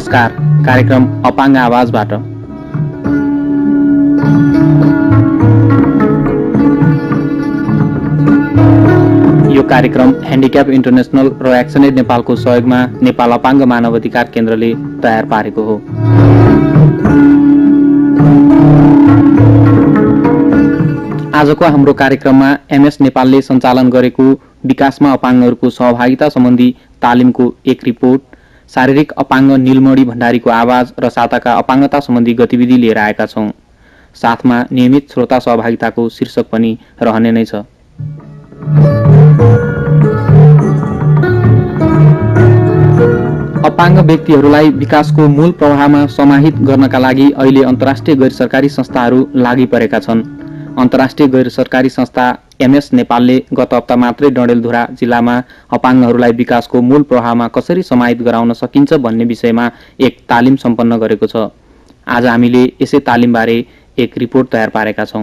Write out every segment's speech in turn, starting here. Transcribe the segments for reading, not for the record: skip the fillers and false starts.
नमस्कार, कार्यक्रम अपाङ्ग आवाजबाट यो कार्यक्रम ह्यान्डिक्याप इन्टरनेसनल र एक्सनएड नेपालको सहयोगमा नेपाल अपाङ्ग मानव अधिकार केन्द्रले तयार पारेको हो। आजको हाम्रो कार्यक्रममा एमएस नेपालले सञ्चालन गरेको विकासमा अपाङ्गहरूको सहभागिता सम्बन्धी तालिमको एक रिपोर्ट, शारीरिक अपाङ्ग नीलमणि भण्डारीको आवाज र साताका अपाङ्गता सम्बन्धी गतिविधि लिएर आएका छौं। साथमा नियमित श्रोता सहभागिताको शीर्षक पनि रहने नै छ। अपाङ्ग व्यक्तिहरूलाई विकासको मूल प्रवाहमा समाहित गर्नका लागि अहिले अन्तर्राष्ट्रिय गैर सरकारी संस्थाहरू लागि परेका छन्। अन्तर्राष्ट्रिय गैर सरकारी संस्था एमएस नेपालले गत हप्ता मात्रै डडेलधुरा जिल्लामा अपाङ्गहरूलाई विकासको मूल प्रवाहमा कसरी समाहित गराउन सकिन्छ भन्ने विषयमा एक तालिम सम्पन्न गरेको छ। आज हामीले यसै तालिमबारे एक रिपोर्ट तयार पारेका छौं।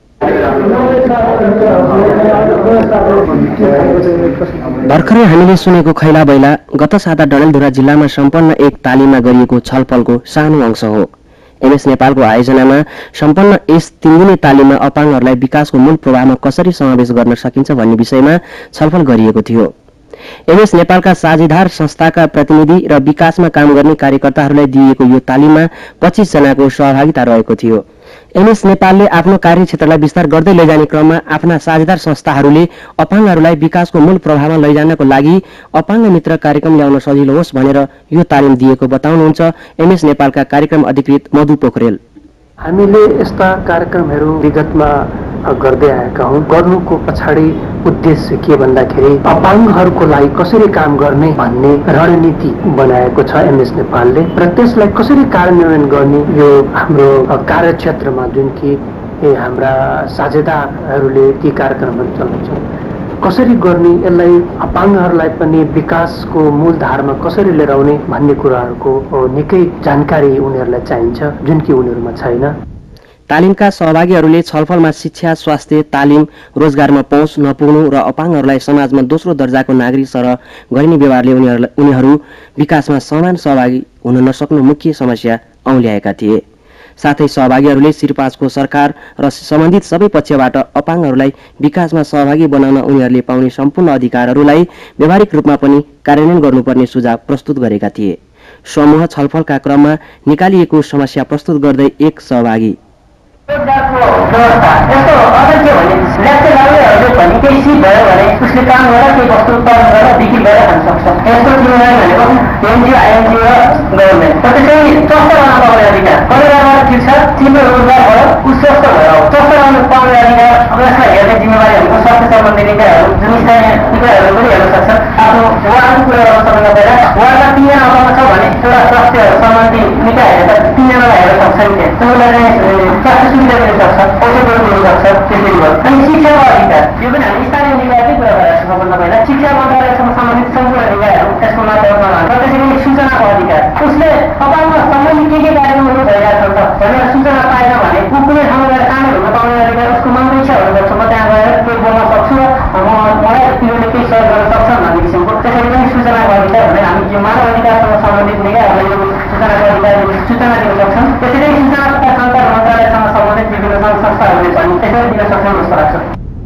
भर्खरै हामीले सुनेको खैला बैला गत साता डडेलधुरा जिल्लामा सम्पन्न एक तालिममा गरिएको छलफलको सानो अंश हो। एमएस नेपालको आयोजनामा सम्पन्न यस 3 दिने तालिममा अपाङ्गहरूलाई विकासको मूल प्रवाहमा कसरी समावेश गर्न सकिन्छ भन्ने विषयमा छलफल गरिएको थियो। एमएस नेपालका साझेदार संस्थाका प्रतिनिधि र विकासमा काम गर्ने कार्यकर्ताहरूलाई दिइएको यो तालिममा 25 जनाको सहभागिता रहेको थियो। एमएस नेपालले आफ्नो कार्यक्षेत्रलाई विस्तार गर्दै लैजाने क्रममा आफ्ना साझेदार संस्थाहरूले अपाङ्गहरूलाई विकासको मूल प्रवाहमा लैजानको लागि अपाङ्ग मित्र कार्यक्रम ल्याउन सजिलो होस् भनेर यो तालिम दिएको बताउनुहुन्छ एमएस नेपालका कार्यक्रम अधिकृत मधु पोखरेल। हामीले यस्ता कार्यक्रमहरू विगतमा गर्दै आएका हौं। गर्नुको पछाडि उद्देश्य के भन्दाखेरि अपाङ्गहरूको लागि कसरी काम गर्ने भन्ने रणनीति बनाएको छ एमएस नेपालले र त्यसलाई कसरी कार्यान्वयन गर्ने यो हाम्रो कार्यक्षेत्रमा जुन कि हाम्रा साझेदारहरूले ती कार्यक्रमहरू चलाउँछन् कसरी गर्ने, यसलाई अपाङ्गहरूलाई पनि विकासको मूलधारमा कसरी लिएर आउने भन्ने कुराहरूको निकै जानकारी उनीहरूलाई चाहिन्छ जुन कि उनीहरूमा छैन। तालिमका सहभागीहरूले छलफलमा शिक्षा, स्वास्थ्य, तालिम, रोजगारमा पहुँच नपुग्नु र अपाङ्गहरूलाई समाजमा दोस्रो दर्जाको नागरिक सरह गरिने व्यवहारले उनीहरू विकासमा समान सहभागी हुन नसक्नु मुख्य समस्या औल्याएका थिए। साथै सहभागीहरूले श्री5को सरकार र सम्बन्धित सबै पक्षबाट अपाङ्गहरूलाई विकासमा सहभागी बनाउन उनीहरूले पाउने सम्पूर्ण अधिकारहरूलाई व्यावहारिक रूपमा पनि कार्यान्वयन गर्नुपर्ने सुझाव प्रस्तुत गरेका थिए। समूह छलफलका क्रममा निकालिएको समस्या प्रस्तुत गर्दै एक सहभागी रोजगारको व्यवस्था यस्तो अझै के भने ल्याप्चे लाग्नेहरूले पनि केही सिप भयो भने उसले काम गरेर केही वस्तु उत्पादन गरेर बिक्री गरेर खान सक्छ। यसको जिम्मेवारी भनेको एनजिओ, आइएनजिओ र गभर्मेन्ट। त्यसैले स्वस्थ रहन पाउने अधिकार परिवारबाट ठिक छ, तिम्रो रोजगार भयो, ऊ स्वस्थ भएर हो। स्वस्थ रहन पाउने अधिकार अब यसलाई हेर्ने जिम्मेवारी हाम्रो स्वास्थ्य सम्बन्धी निकायहरू जुन स्थानीय निकायहरू पनि हेर्न सक्छन्। आफ्नो वार्डको कुरा गर्न सक्दैन। पहिला वार्डमा 3 जना अपाङ्ग छ भने एउटा स्वास्थ्य सम्बन्धी निकायहरूले त 3 जनालाई हेर्न सक्छन्। त्यसलाई स्वास्थ्य सुविधा पनि सक्छ, औषधहरू पनि सक्छ। त्यसरी भयो। अनि शिक्षाको अधिकार यो पनि हामी स्थानीय निकायकै कुरा गरेर सबभन्दा पहिला शिक्षा मन्त्रालयसँग सम्बन्धित सम्पूर्ण निकायहरू त्यसको माध्यममा र त्यसरी सूचनाको अधिकार उसले अपाङ्ग सम्बन्धी के कार्यक्रमहरू भइरहेको छ भनेर सूचना पाएन भने ऊ कुनै ठाउँमा गएर कामहरू हुन पाउने अधिकार उसको मनको इच्छा हुनुपर्छ। म त्यहाँ गएर केही बोल्न सक्छु र मलाई तिनीहरूले केही सहयोग गर्न सक्छन् भन्ने किसिमको त्यसरी पनि सूचनाको अधिकार भने हामी यो मानव अधिकारसँग सम्बन्धित निकायहरूले यो सूचनाको अधिकार सूचना दिन सक्छन्। त्यसरी सूचना तथा सञ्चार मन्त्रालयसँग सम्बन्धित विभिन्न संस्थाहरूले पनि त्यसरी दिन सक्छन् जस्तो लाग्छ।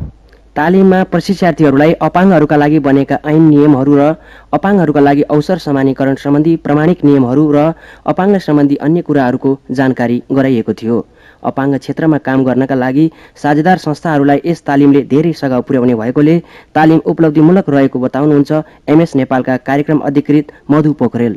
तालिममा प्रशिक्षार्थीहरूलाई अपाङ्गहरूका लागि बनेका ऐन नियमहरू र अपाङ्गहरूका लागि अवसर समानीकरण सम्बन्धी प्रमाणिक नियमहरू र अपाङ्ग सम्बन्धी अन्य कुराहरूको जानकारी गराइएको थियो। अपाङ्ग क्षेत्रमा काम गर्नका लागि साझेदार संस्थाहरूलाई यस तालिमले धेरै सघाउ पुर्याउने भएकोले तालिम उपलब्धिमूलक रहेको बताउनुहुन्छ एमएस नेपालका कार्यक्रम अधिकृत मधु पोखरेल।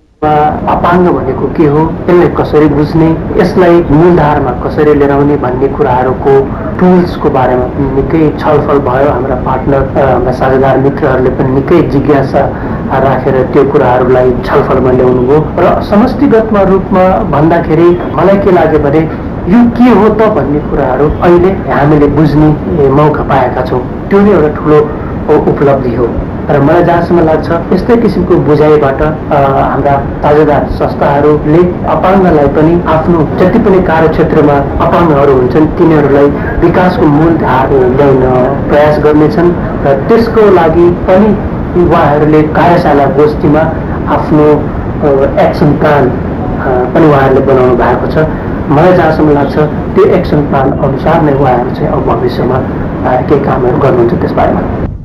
अपाङ्ग भनेको के हो, यसलाई कसरी बुझ्ने, यसलाई मूलधारमा कसरी लिएर आउने भन्ने कुराहरूको टुल्सको बारेमा पनि निकै छलफल भयो। हाम्रा पार्टनर हाम्रा साझेदार मित्रहरूले पनि निकै जिज्ञासा राखेर त्यो कुराहरूलाई छलफलमा ल्याउनु भयो र समष्टिगत रूपमा भन्दाखेरि मलाई के लाग्यो भने यो के हो त भन्ने कुराहरू अहिले हामीले बुझ्ने मौका पाएका छौँ। त्यो नै एउटा ठुलो उपलब्धि हो र मलाई जहाँसम्म लाग्छ यस्तै किसिमको बुझाइबाट हाम्रा साझेदार संस्थाहरूले अपाङ्गलाई पनि आफ्नो जति पनि कार्यक्षेत्रमा अपाङ्गहरू हुन्छन् तिनीहरूलाई विकासको मूलधार ल्याउन प्रयास गर्नेछन् र त्यसको लागि पनि उहाँहरूले कार्यशाला गोष्ठीमा आफ्नो एक्सन प्लान पनि उहाँहरूले बनाउनु भएको छ। मलाई जहाँसम्म लाग्छ त्यो एक्सन प्लान अनुसार नै उहाँहरू चाहिँ अब भविष्यमा केही कामहरू गर्नुहुन्छ त्यस बारेमा।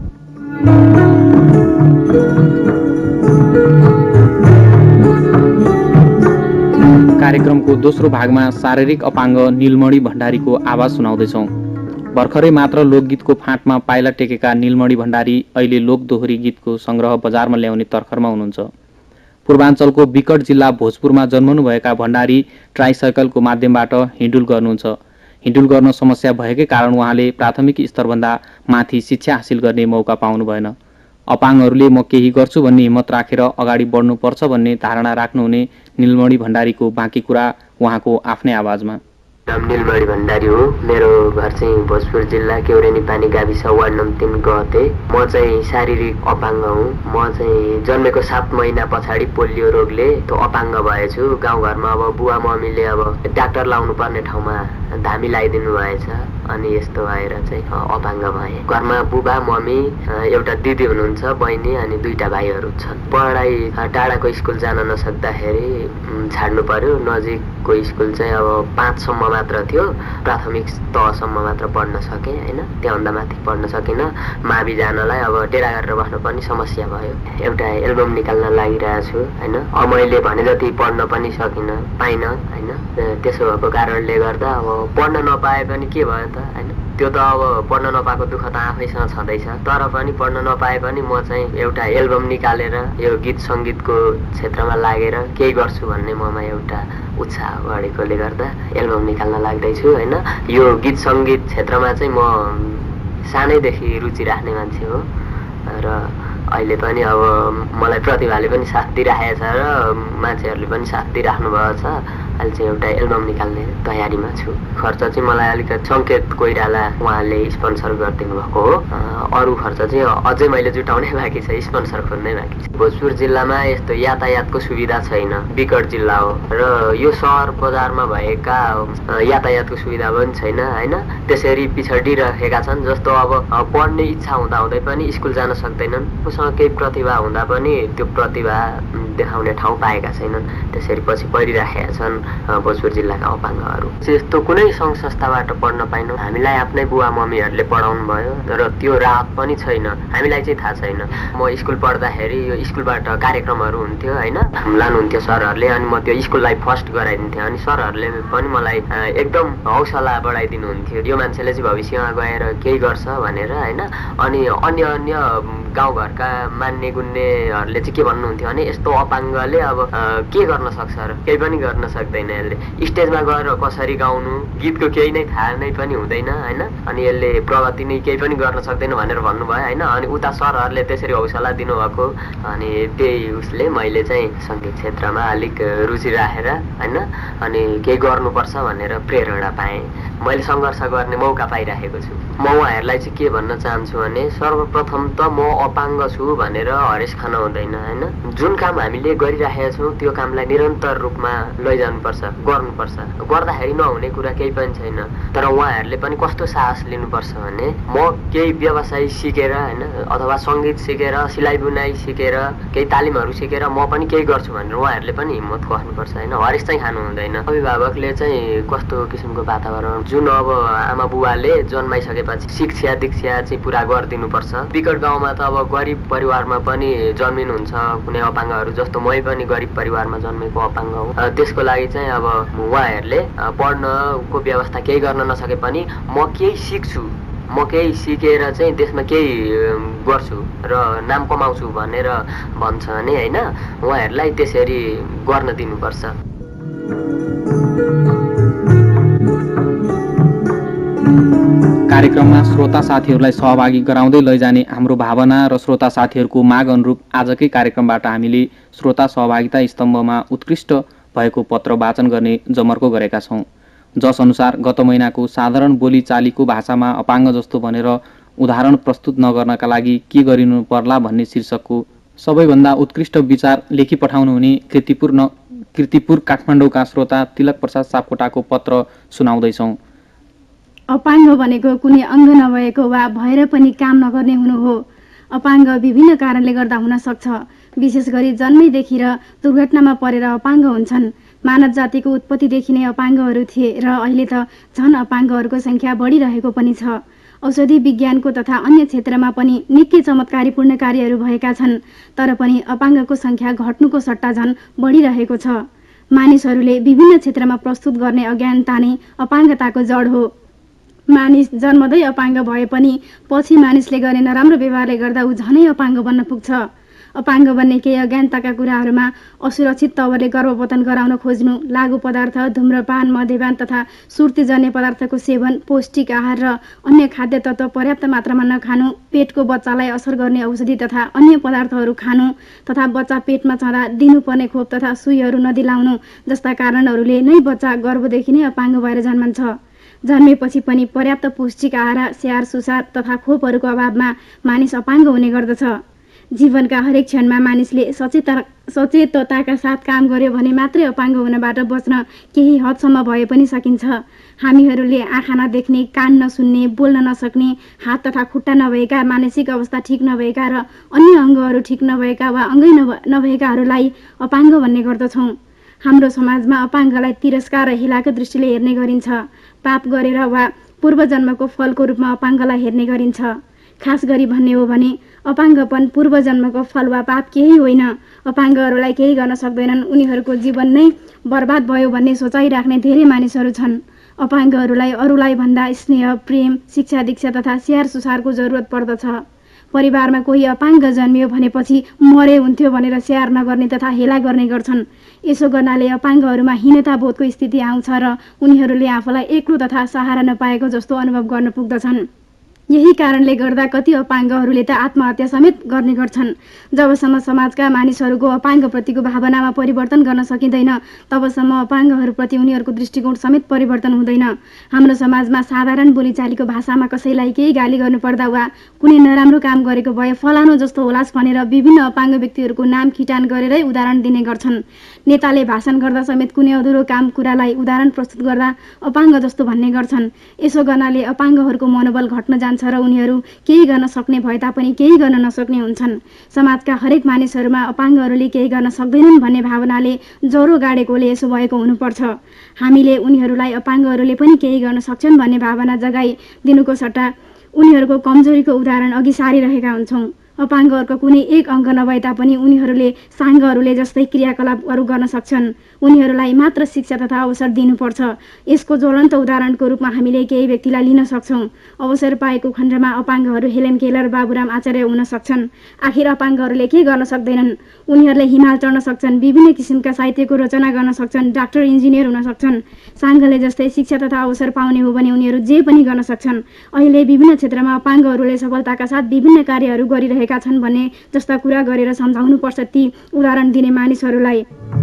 कार्यक्रमको दोस्रो भागमा शारीरिक अपाङ्ग नीलमणि भण्डारीको आवाज सुनाउँदैछौँ। भर्खरै मात्र लोकगीतको फाँटमा पाइला टेकेका नीलमणि भण्डारी अहिले लोकदोहोरी गीतको सङ्ग्रह बजारमा ल्याउने तर्खरमा हुनुहुन्छ। पूर्वाञ्चलको विकट जिल्ला भोजपुरमा जन्मनुभएका भण्डारी ट्राइसाइकलको माध्यमबाट हिँडुल गर्नुहुन्छ। हिँडुल गर्न समस्या भएकै कारण उहाँले प्राथमिक स्तरभन्दा माथि शिक्षा हासिल गर्ने मौका पाउनु भएन। अपाङ्गहरूले म केही गर्छु भन्ने हिम्मत राखेर अगाडि बढ्नुपर्छ भन्ने धारणा राख्नुहुने नीलमणि भण्डारीको बाँकी कुरा उहाँको आफ्नै आवाजमा। नाम नीलमणि भण्डारी हो। मेरो घर चाहिँ भोजपुर जिल्ला केौरेनी पानी गाविस वार्ड नम्बर 3 गते। म चाहिँ शारीरिक अपाङ्ग हुँ। म चाहिँ जन्मेको 7 महिना पछाडि पोलियो रोगले त्यो अपाङ्ग भएछु। गाउँघरमा अब बुवा मम्मीले अब डाक्टर लाउनु पर्ने ठाउँमा धामी लगाइदिनु भएछ, अनि यस्तो भएर चाहिँ अपाङ्ग भएँ। घरमा बुबा मम्मी, एउटा दिदी हुनुहुन्छ, बहिनी, अनि 2टा भाइहरू छन्। पढाइ टाढाको स्कुल जान नसक्दाखेरि छाड्नु पर्यो। नजिकको स्कुल चाहिँ अब 5 सम्म मात्र थियो। प्राथमिक तहसम्म मात्र पढ्न सकेँ होइन, त्योभन्दा माथि पढ्न सकिनँ। मावि जानलाई अब डेरा गरेर बस्नु पनि समस्या भयो। एउटा एल्बम निकाल्न लागिरहेको छु होइन। मैले भने जति पढ्न पनि सकिनँ, पाइनँ होइन। त्यसो भएको कारणले गर्दा अब पढ्न नपाए पनि के भयो त होइन। त्यो त अब पढ्न नपाएको दुःख त आफैसँग छँदैछ। तर पनि पढ्न नपाए पनि म चाहिँ एउटा एल्बम निकालेर यो गीत सङ्गीतको क्षेत्रमा लागेर केही गर्छु भन्ने ममा एउटा उत्साह बढेकोले गर्दा एल्बम निकाल्न लाग्दैछु होइन। यो गीत सङ्गीत क्षेत्रमा चाहिँ म सानैदेखि रुचि राख्ने मान्छे हो र अहिले पनि अब मलाई प्रतिभाले पनि साथ दिइराखेको छ र मान्छेहरूले पनि साथ दिइराख्नु भएको छ। अहिले चाहिँ एउटा एल्बम निकाल्ने तयारीमा छु। खर्च चाहिँ मलाई अलिकति सङ्केत कोइराला उहाँले स्पोन्सर गरिदिनु भएको हो। अरू खर्च चाहिँ अझै मैले जुटाउनै बाँकी छ, स्पोन्सर खोज्नै बाँकी छ। भोजपुर जिल्लामा यस्तो यातायातको सुविधा छैन, विकट जिल्ला हो र यो सहर बजारमा भएका यातायातको सुविधा पनि छैन होइन। त्यसरी पिछडिरहेका छन्। जस्तो अब पढ्ने इच्छा हुँदाहुँदै पनि स्कुल जान सक्दैनन्। उसँग केही प्रतिभा हुँदा पनि त्यो प्रतिभा देखाउने ठाउँ पाएका छैनन्। त्यसरी पछि परिराखेका छन् भोजपुर जिल्लाका अपाङ्गहरू। यस्तो कुनै सङ्घ संस्थाबाट पढ्न पाइनौँ। हामीलाई आफ्नै बुवा मम्मीहरूले पढाउनु भयो र त्यो राहत पनि छैन, हामीलाई चाहिँ थाहा छैन। म स्कुल पढ्दाखेरि यो स्कुलबाट कार्यक्रमहरू हुन्थ्यो होइन, लानुहुन्थ्यो सरहरूले, अनि म त्यो स्कुललाई फर्स्ट गराइदिन्थेँ। अनि सरहरूले पनि मलाई एकदम हौसला बढाइदिनुहुन्थ्यो, यो मान्छेले चाहिँ भविष्यमा गएर केही गर्छ भनेर होइन। अनि अन्य गाउँघरका मान्ने गुन्नेहरूले चाहिँ के भन्नुहुन्थ्यो भने यस्तो अपाङ्गले अब के गर्न सक्छ र, केही पनि गर्न सक्दैन यसले। स्टेजमा गएर कसरी गाउनु, गीतको केही नै थाहा नै पनि हुँदैन होइन। अनि यसले प्रगति नै केही पनि गर्न सक्दैन भनेर भन्नुभयो होइन। अनि उता सरहरूले त्यसरी हौसला दिनुभएको। अनि त्यही उसले मैले चाहिँ सङ्गीत क्षेत्रमा अलिक रुचि राखेर होइन अनि केही गर्नुपर्छ भनेर प्रेरणा पाएँ। मैले सङ्घर्ष गर्ने मौका पाइराखेको छु। म उहाँहरूलाई चाहिँ के भन्न चाहन्छु भने सर्वप्रथम त म अपाङ्ग छु भनेर हरेस खान हुँदैन होइन। जुन काम हामीले गरिराखेका छौँ त्यो कामलाई निरन्तर रूपमा लैजानुपर्छ, गर्नुपर्छ। गर्दाखेरि नहुने कुरा केही पनि छैन। तर उहाँहरूले पनि कस्तो साहस लिनुपर्छ भने म केही व्यवसाय सिकेर होइन अथवा सङ्गीत सिकेर, सिलाइ बुनाइ सिकेर, केही तालिमहरू सिकेर म पनि केही गर्छु भनेर उहाँहरूले पनि हिम्मत गर्नुपर्छ होइन। हरेस चाहिँ खानु हुँदैन। अभिभावकले चाहिँ कस्तो किसिमको वातावरण, जुन अब आमा बुवाले जन्माइसकेपछि शिक्षा दीक्षा चाहिँ पुरा गरिदिनुपर्छ। विकट गाउँमा त अब गरिब परिवारमा पनि जन्मिनुहुन्छ कुनै अपाङ्गहरू, जस्तो मै पनि गरिब परिवारमा जन्मेको अपाङ्ग हो। त्यसको लागि चाहिँ अब उहाँहरूले पढ्नको व्यवस्था केही गर्न नसके पनि म केही सिक्छु, म केही सिकेर चाहिँ देशमा केही गर्छु र नाम कमाउँछु भनेर भन्छ भने होइन, उहाँहरूलाई त्यसरी गर्न दिनुपर्छ। कार्यक्रममा श्रोता साथीहरूलाई सहभागी गराउँदै लैजाने हाम्रो भावना र श्रोता साथीहरूको माग अनुरूप आजकै कार्यक्रमबाट हामीले श्रोता सहभागिता स्तम्भमा उत्कृष्ट भएको पत्र वाचन गर्ने जमर्को गरेका छौँ। जस अनुसार गत महिनाको साधारण बोलीचालीको भाषामा अपाङ्ग जस्तो भनेर उदाहरण प्रस्तुत नगर्नका लागि के गरिनु पर्ला भन्ने शीर्षकको सबैभन्दा उत्कृष्ट विचार लेखी पठाउनुहुने कृतिपुर काठमाडौँका श्रोता तिलक प्रसाद सापकोटाको पत्र सुनाउँदैछौँ। अपाङ्ग भनेको कुनै अङ्ग नभएको वा भएर पनि काम नगर्ने हुनु हो। अपाङ्ग विभिन्न कारणले गर्दा हुन सक्छ। विशेष गरी जन्मैदेखि र दुर्घटनामा परेर अपाङ्ग हुन्छन्। मानव जातिको उत्पत्तिदेखि नै अपाङ्गहरू थिए र अहिले त झन् अपाङ्गहरूको संख्या बढिरहेको पनि छ। औषधि विज्ञानको तथा अन्य क्षेत्रमा पनि निकै चमत्कारीपूर्ण कार्यहरू भएका छन्, तर पनि अपाङ्गको संख्या घट्नुको सट्टा झन् बढिरहेको छ। मानिसहरूले विभिन्न क्षेत्रमा प्रस्तुत गर्ने अज्ञानता नै अपाङ्गताको जड हो। मानिस जन्मदै अपाङ्ग भए पनि पछि मानिसले गर्ने नराम्रो व्यवहारले गर्दा ऊ झनै अपाङ्ग बन्न पुग्छ। अपाङ्ग बन्ने केही अज्ञानताका कुराहरूमा असुरक्षित तवरले गर्भपतन गराउन खोज्नु, लागु पदार्थ, धूम्रपान, मद्यपान तथा सुर्तीजन्य पदार्थको सेवन, पौष्टिक आहार र अन्य खाद्य तत्त्व पर्याप्त मात्रामा नखानु, पेटको बच्चालाई असर गर्ने औषधि तथा अन्य पदार्थहरू खानु तथा बच्चा पेटमा छँदा दिनुपर्ने खोप तथा सुईहरू नदिलाउनु जस्ता कारणहरूले नै बच्चा गर्भदेखि नै अपाङ्ग भएर जन्मन्छ। जन्मेपछि पनि पर्याप्त पौष्टिक आहार, स्याहार सुसार तथा खोपहरूको अभावमा मानिस अपाङ्ग हुने गर्दछ। जीवनका हरेक क्षणमा मानिसले सचेतताका साथ काम गर्यो भने मात्रै अपाङ्ग हुनबाट बच्न केही हदसम्म भए पनि सकिन्छ। हामीहरूले आँखा नदेख्ने, कान नसुन्ने, बोल्न नसक्ने, हात तथा खुट्टा नभएका, मानसिक अवस्था ठिक नभएका र अन्य अङ्गहरू ठिक नभएका वा अङ्गै नभएकाहरूलाई अपाङ्ग भन्ने गर्दछौँ। हाम्रो समाजमा अपाङ्गलाई तिरस्कार र हेलाको दृष्टिले हेर्ने गरिन्छ। पाप गरेर वा पूर्वजन्मको फलको रूपमा अपाङ्गलाई हेर्ने गरिन्छ। खास गरी भन्ने हो भने अपाङ्गपन पूर्वजन्मको फल वा पाप केही होइन। अपाङ्गहरूलाई केही गर्न सक्दैनन्, उनीहरूको जीवन नै बर्बाद भयो भन्ने सोचाइ राख्ने धेरै मानिसहरू छन्। अपाङ्गहरूलाई अरूलाई भन्दा स्नेह, प्रेम, शिक्षा दीक्षा तथा स्याहार सुसारको जरुरत पर्दछ। परिवारमा कोही अपाङ्ग जन्मियो भनेपछि मरे हुन्थ्यो भनेर स्याहार नगर्ने तथा हेला गर्ने गर्छन्। यसो गर्नाले अपाङ्गहरूमा हीनताबोधको स्थिति आउँछ र उनीहरूले आफूलाई एक्लो तथा सहारा नपाएको जस्तो अनुभव गर्न पुग्दछन्। यही कारणले गर्दा कति अपाङ्गहरूले त आत्महत्या समेत गर्ने गर्छन्। जबसम्म समाजका मानिसहरूको अपाङ्गप्रतिको भावनामा परिवर्तन गर्न सकिँदैन तबसम्म अपाङ्गहरूप्रति उनीहरूको दृष्टिकोण समेत परिवर्तन हुँदैन। हाम्रो समाजमा साधारण बोलीचालीको भाषामा कसैलाई केही गाली गर्नुपर्दा वा कुनै नराम्रो काम गरेको भए फलानो जस्तो होलास् भनेर विभिन्न अपाङ्ग व्यक्तिहरूको नाम खिटान गरेरै उदाहरण दिने गर्छन्। नेताले भाषण गर्दा समेत कुनै अधुरो काम कुरालाई उदाहरण प्रस्तुत गर्दा अपाङ्ग जस्तो भन्ने गर्छन्। यसो गर्नाले अपाङ्गहरूको मनोबल घट्न जान्छ र उनीहरू केही गर्न सक्ने भए तापनि केही गर्न नसक्ने हुन्छन्। समाजका हरेक मानिसहरूमा अपाङ्गहरूले केही गर्न सक्दैनन् भन्ने भावनाले ज्वरो गाडेकोले यसो भएको हुनुपर्छ। हामीले उनीहरूलाई अपाङ्गहरूले पनि केही गर्न सक्छन् भन्ने भावना जगाइदिनुको सट्टा उनीहरूको कमजोरीको उदाहरण अघि सारिरहेका हुन्छौँ। अपाङ्गहरूको कुनै एक अङ्ग नभए तापनि उनीहरूले साङ्गहरूले जस्तै क्रियाकलापहरू गर्न सक्छन्। उनीहरूलाई मात्र शिक्षा तथा अवसर दिनुपर्छ। यसको ज्वलन्त उदाहरणको रूपमा हामीले केही व्यक्तिलाई लिन सक्छौँ। अवसर पाएको खण्डमा अपाङ्गहरू हेलेन केलर, बाबुराम आचार्य हुन सक्छन्। आखिर अपाङ्गहरूले के गर्न सक्दैनन्? उनीहरूले हिमाल चढ्न सक्छन्, विभिन्न किसिमका साहित्यको रचना गर्न सक्छन्, डाक्टर, इन्जिनियर हुन सक्छन्। साङ्गले जस्तै शिक्षा तथा अवसर पाउने हो भने उनीहरू जे पनि गर्न सक्छन्। अहिले विभिन्न क्षेत्रमा अपाङ्गहरूले सफलताका साथ विभिन्न कार्यहरू गरिरहेका छन् भन्ने जस्ता कुरा गरेर सम्झाउनुपर्छ ती उदाहरण दिने मानिसहरूलाई।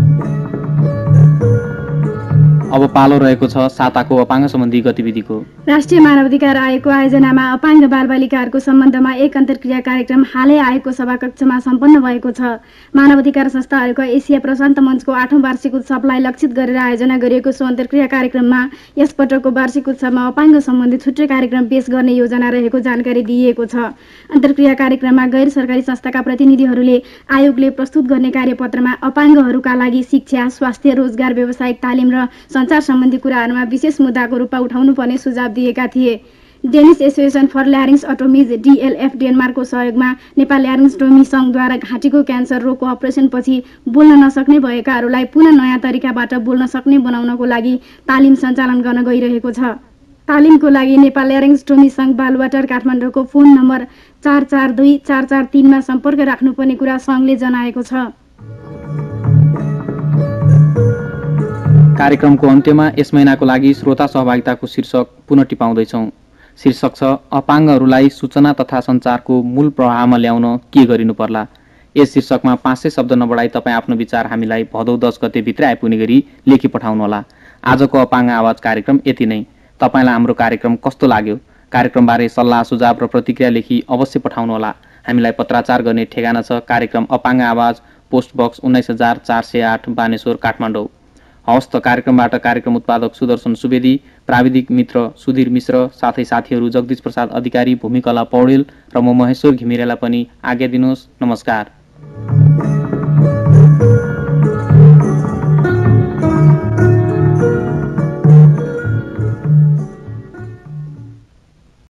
अब पालो रहेको छ साताको अपाङ्ग सम्बन्धी गतिविधिको। राष्ट्रिय मानवाधिकार आयोगको आयोजनामा अपाङ्ग बालबालिकाहरूको सम्बन्धमा एक अन्तर्क्रिया कार्यक्रम हालै आयोगको सभाकक्षमा सम्पन्न भएको छ। मानवाधिकार संस्थाहरूको एसिया प्रशान्त मञ्चको 8औं वार्षिक उत्सवलाई लक्षित गरेर आयोजना गरिएको सो अन्तर्क्रिया कार्यक्रममा यसपटकको वार्षिक उत्सवमा अपाङ्ग सम्बन्धी छुट्टै कार्यक्रम पेश गर्ने योजना रहेको जानकारी दिइएको छ। अन्तर्क्रिया कार्यक्रममा गैर सरकारी संस्थाका प्रतिनिधिहरूले आयोगले प्रस्तुत गर्ने कार्यपत्रमा अपाङ्गहरूका लागि शिक्षा, स्वास्थ्य, रोजगार, व्यावसायिक तालिम र सञ्चार सम्बन्धी कुराहरूमा विशेष मुद्दाको रूपमा उठाउनुपर्ने सुझाव दिएका थिए। Danish association for laryngostomies DLF डेनमार्कको सहयोगमा नेपाल ल्यारिङ्गोस्टोमी सङ्घद्वारा घाँटीको क्यान्सर रोगको अपरेसनपछि बोल्न नसक्ने भएकाहरूलाई पुनः नयाँ तरिकाबाट बोल्न सक्ने बनाउनको लागि तालिम सञ्चालन गर्न गइरहेको छ। तालिमको लागि नेपाल ल्यारिङ्गोस्टोमी सङ्घ बालुवाटार काठमाडौँको फोन नम्बर 442-443 मा सम्पर्क राख्नुपर्ने कुरा सङ्घले जनाएको छ। कार्यक्रमको अन्त्यमा यस महिनाको लागि श्रोता सहभागिताको शीर्षक पुनः टिपाउँदैछौँ। शीर्षक छ अपाङ्गहरूलाई सूचना तथा सञ्चारको मूल प्रवाहमा ल्याउन के गरिनु पर्ला। यस शीर्षकमा 500 शब्द नबढाई तपाईँ आफ्नो विचार हामीलाई भदौ 10 गते भित्रै आइपुग्ने गरी लेखी पठाउनुहोला। आजको अपाङ्ग आवाज कार्यक्रम यति नै। तपाईँलाई हाम्रो कार्यक्रम कस्तो लाग्यो? कार्यक्रमबारे सल्लाह सुझाव र प्रतिक्रिया लेखी अवश्य पठाउनुहोला। हामीलाई पत्राचार गर्ने ठेगाना छ कार्यक्रम अपाङ्ग आवाज, पोस्ट बक्स 19408 बानेश्वर, काठमाडौँ। हवस् त कार्यक्रमबाट कार्यक्रम उत्पादक सुदर्शन सुवेदी, प्राविधिक मित्र सुधीर मिश्र, साथै साथीहरू जगदीश प्रसाद अधिकारी, भूमिकला पौडेल र म महेश्वर घिमिरेलाई पनि आज्ञा दिनुहोस्। नमस्कार।